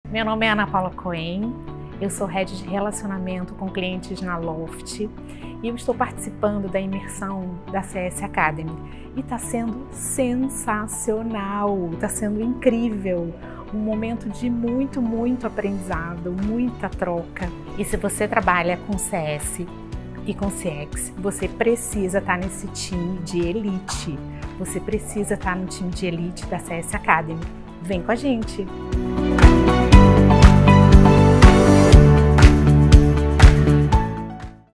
Meu nome é Ana Paula Cohen, eu sou Head de Relacionamento com Clientes na Loft e eu estou participando da imersão da CS Academy e está sendo sensacional, está sendo incrível, um momento de muito aprendizado, muita troca. E se você trabalha com CS e com CX, você precisa estar nesse time de elite, você precisa estar no time de elite da CS Academy. Vem com a gente!